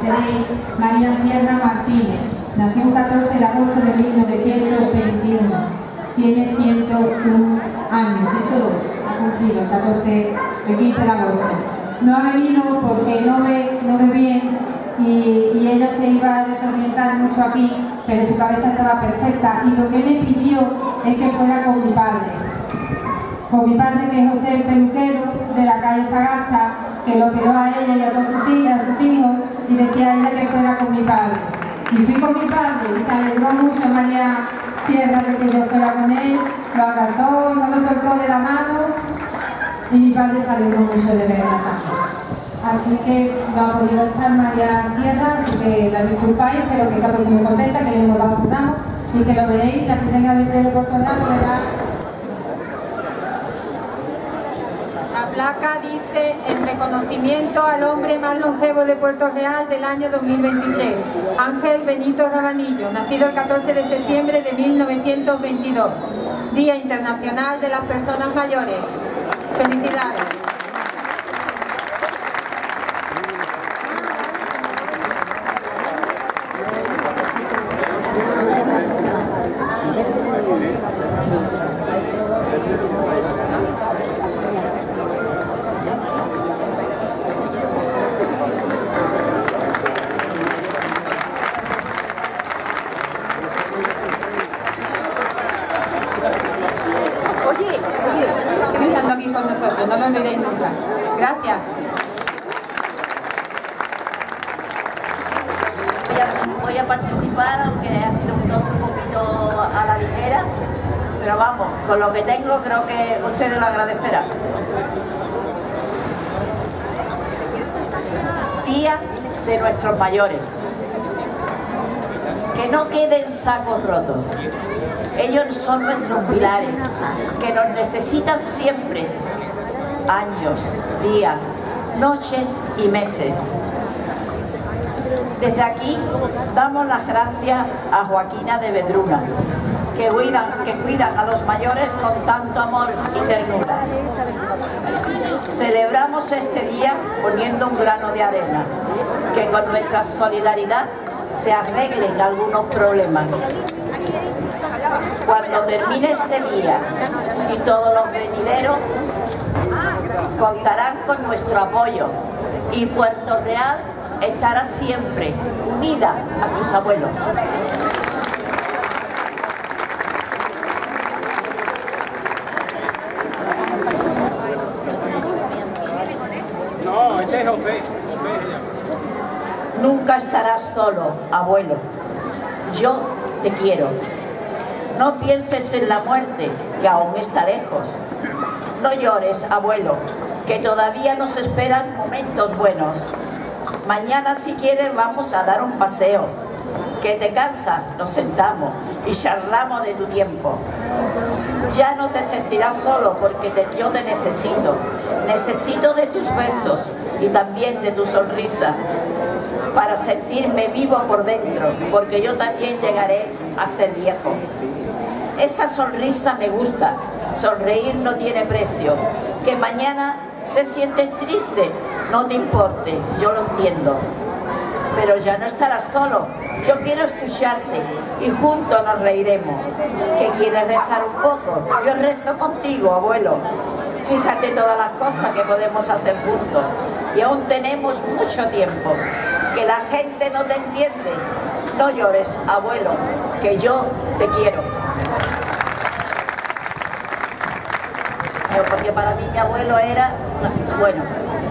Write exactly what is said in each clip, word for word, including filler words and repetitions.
conoceréis, María Sierra Martínez. Nació el catorce de agosto de mil novecientos veintiuno. Tiene ciento uno años, ciento dos, ha cumplido el catorce, el quince de agosto. No ha venido porque no ve, no ve bien y, y ella se iba a desorientar mucho aquí, pero su cabeza estaba perfecta y lo que me pidió es que fuera con mi padre. Con mi padre, que es José el peluquero de la calle Sagasta, que lo operó a ella y a todos sus hijas, a sus hijos, y decía a ella que fuera con mi padre. Y fui con mi padre y se alegró mucho María Sierra de que yo fuera con él, lo abrazó y no lo soltó de la mano y mi padre se alegró mucho de verla. Así que no ha podido estar María Sierra, así que la disculpáis, pero que se ha puesto muy contenta, que le hemos dado su ramo y que lo veréis, la que tenga veinte de cortograma verá. La placa dice en reconocimiento al hombre más longevo de Puerto Real del año dos mil veintitrés, Ángel Benito Rabanillo, nacido el catorce de septiembre de mil novecientos veintidós, Día Internacional de las Personas Mayores. Felicidades. No lo olvidéis nunca. Gracias. Voy a, voy a participar, aunque ha sido un todo un poquito a la ligera, pero vamos, con lo que tengo creo que ustedes lo agradecerán. Día de nuestros mayores. Que no queden sacos rotos. Ellos son nuestros pilares, que nos necesitan siempre. Años, días, noches y meses. Desde aquí damos las gracias a Joaquina de Vedruna, que cuidan, que cuidan a los mayores con tanto amor y ternura. Celebramos este día poniendo un grano de arena, que con nuestra solidaridad se arreglen algunos problemas. Cuando termine este día y todos los venideros, contarán con nuestro apoyo y Puerto Real estará siempre unida a sus abuelos. No, este es José. Nunca estarás solo, abuelo. Yo te quiero. No pienses en la muerte, que aún está lejos. No llores, abuelo, que todavía nos esperan momentos buenos. Mañana, si quieres, vamos a dar un paseo. Que te cansas, nos sentamos y charlamos de tu tiempo. Ya no te sentirás solo porque te, yo te necesito. Necesito de tus besos y también de tu sonrisa para sentirme vivo por dentro, porque yo también llegaré a ser viejo. Esa sonrisa me gusta. Sonreír no tiene precio. Que mañana te sientes triste, no te importe, yo lo entiendo. Pero ya no estarás solo. Yo quiero escucharte y juntos nos reiremos. ¿Que quieres rezar un poco? Yo rezo contigo, abuelo. Fíjate todas las cosas que podemos hacer juntos. Y aún tenemos mucho tiempo. Que la gente no te entiende. No llores, abuelo, que yo te quiero. Porque para mí mi abuelo era, bueno,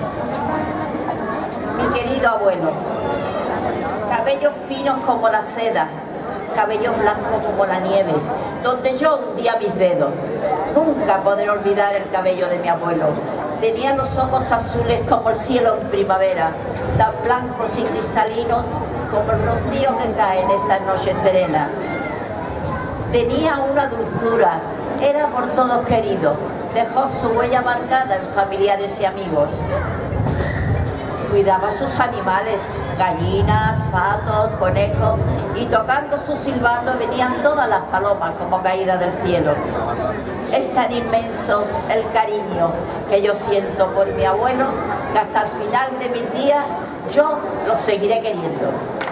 mi querido abuelo, cabellos finos como la seda, cabellos blancos como la nieve, donde yo hundía mis dedos. Nunca podré olvidar el cabello de mi abuelo. Tenía los ojos azules como el cielo en primavera, tan blancos y cristalinos como el rocío que cae en estas noches serenas. Tenía una dulzura, era por todos querido. Dejó su huella marcada en familiares y amigos. Cuidaba sus animales, gallinas, patos, conejos, y tocando su silbato venían todas las palomas como caídas del cielo. Es tan inmenso el cariño que yo siento por mi abuelo, que hasta el final de mis días yo los seguiré queriendo.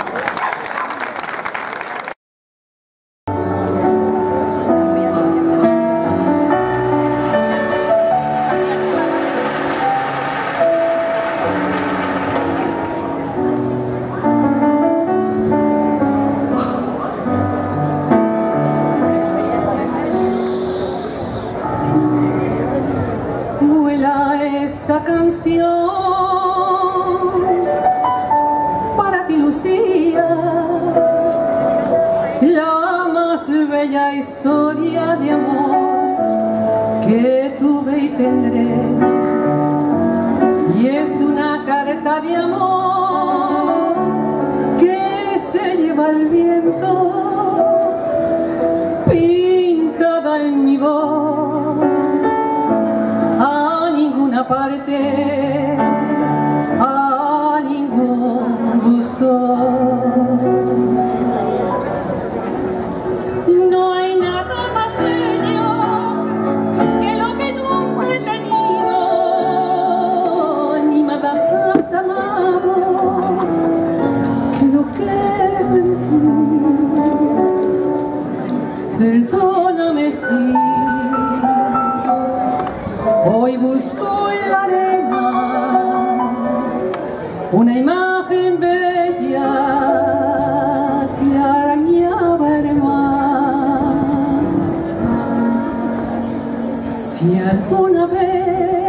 Esta canción para ti, Lucía, la más bella historia de amor que tuve y tendré, y es una carta de amor que se lleva el viento, pintada en mi voz, parte a ningún buzón. No hay nada más bello que lo que nunca he tenido, ni nada más amado que lo que he. Perdóname si hoy busco en la arena una imagen bella que arañaba el mar. Si alguna vez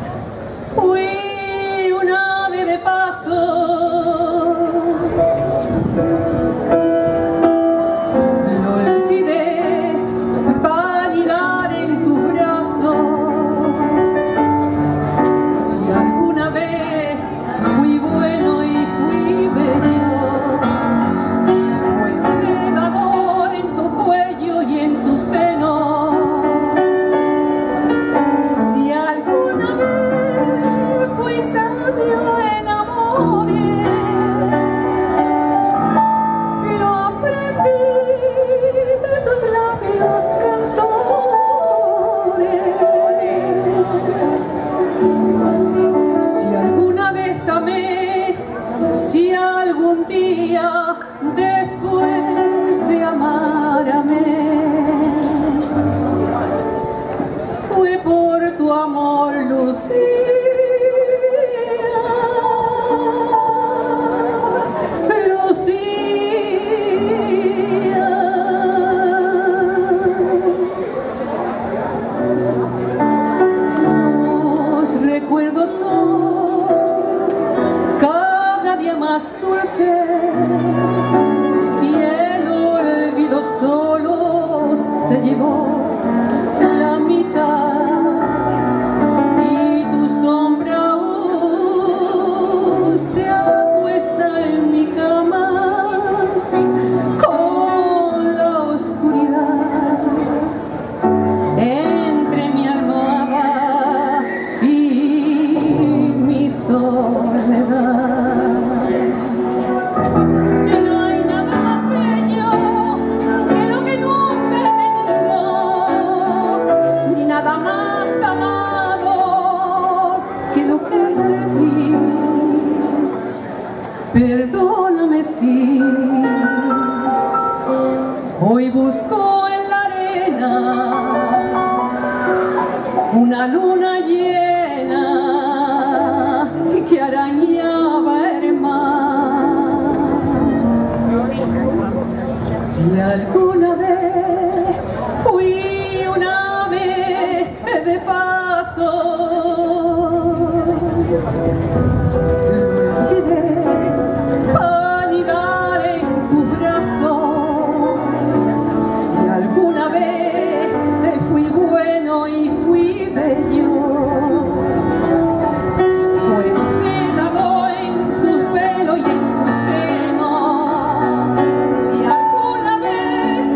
fui un ave de paso, lo olvidé para anidar en tus brazos. Si algún día después de amarme fue por tu amor, Lucía, Lucía, los recuerdos son más dulce y el olvido solo se llevó la mitad, y tu sombra aún se acuesta en mi cama con la oscuridad entre mi almohada y mi soledad. Perdóname si hoy busco en la arena una luna llena que arañaba el mar. Si alguna vez fui un ave de paso, si alguna vez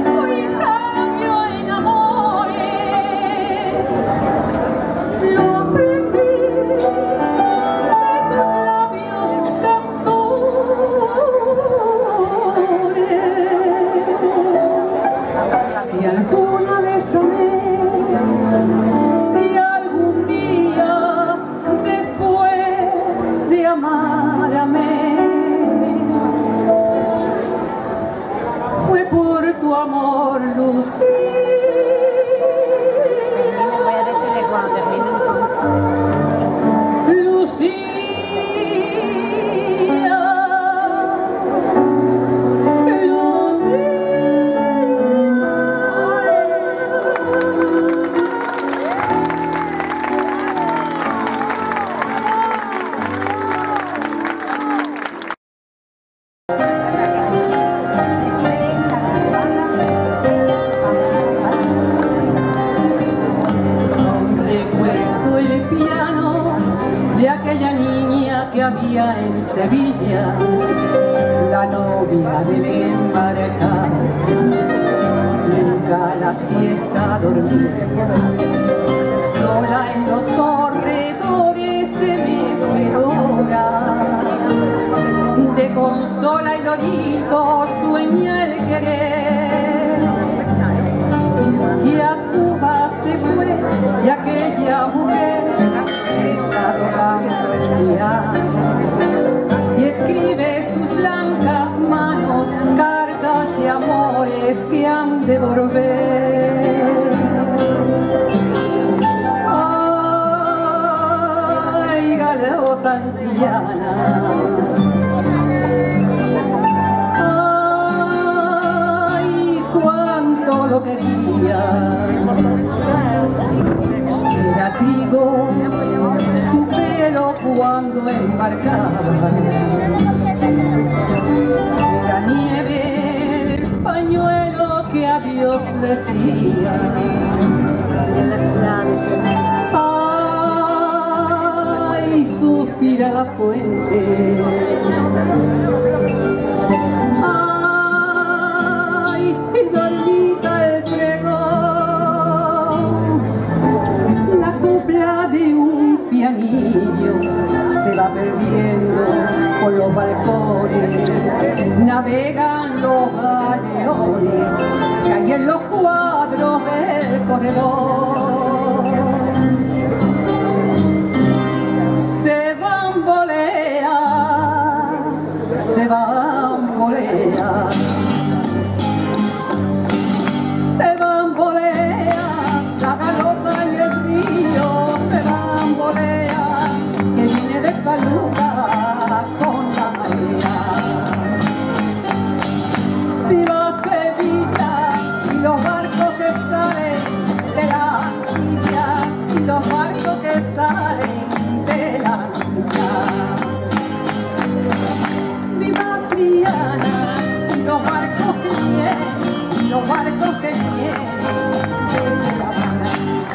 Sevilla, la novia del embarcado, nunca la siesta dormía, sola en los corredores de mecedora, de Consola y Lorito sueña el querer, que a Cuba se fue y aquella mujer está tocando el piano y escribe sus blancas manos cartas de amores que han de volver. Ay, galeota antillana, ay, cuánto lo quería. Era trigo su pelo cuando embarcaba, era nieve el pañuelo que a Dios decía. Ay, suspira la fuente, ay, y dormita el pregón, la copla de un pianillo se va perdiendo por los balcones, navegan los galeones que hay en los cuadros del corredor. Se bambolea, se bambolea, se bambolea, la galota en el río, se bambolea, que viene de esta luna con la marea. Viva Sevilla y los barcos que salen de la Antilla, y los barcos que salen de la Antilla. Viva Triana y los barcos que vienen, y los barcos que vienen de La Habana.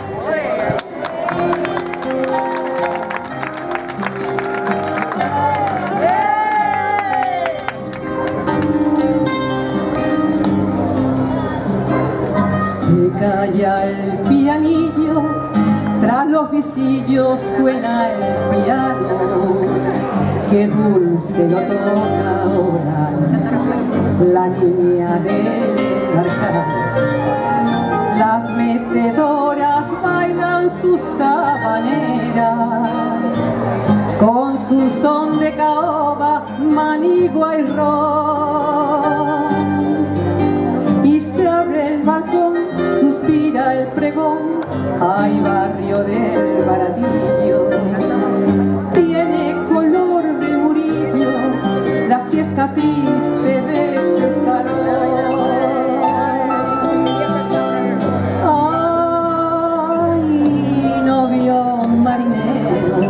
Se calla el pianillo, tras los visillos suena el piano, que dulce lo toca ahora la niña del embarcado. Las mecedoras bailan sus habaneras, con su son de caoba, manigua y ron. Y se abre el balcón, suspira el pregón, ay, barrio del Baratillo, tiene color de Murillo la siesta triste de este salón. Ay, novio marinero,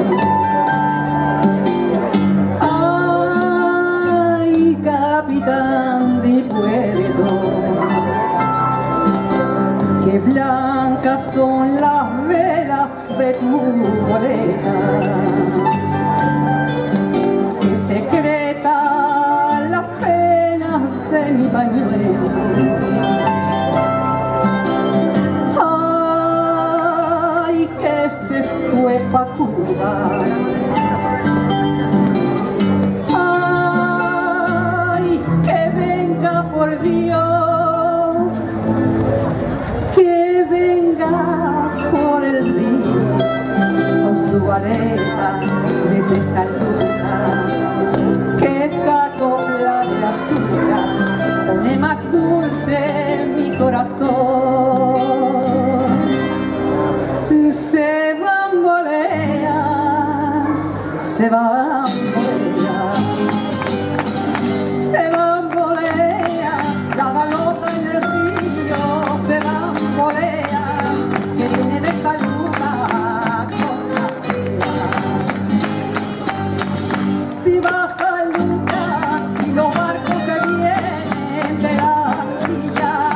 ay, capitán de mi puerto, que blancas son las velas de tu goleta, que secreta las penas de mi pañuelo. Ay, que se fue pa' Cuba, ay, que venga por Dios, que venga por el río, con su aleta desde esta altura, que esta copla de azúcar pone más dulce mi corazón. Se bambolea, se bambolea, se bambolea, la galota en el río, se bambolea, que viene de esta luna con la marea. Viva San Lucas y los barcos que vienen de la Antilla,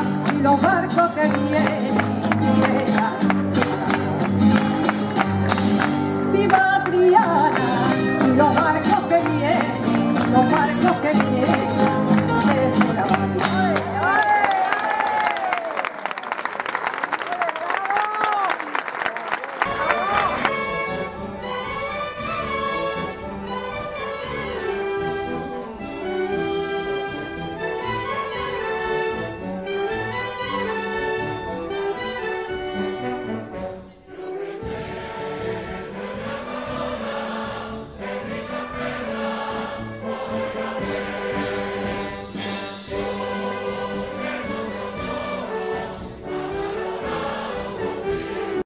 los barcos que vienen desde la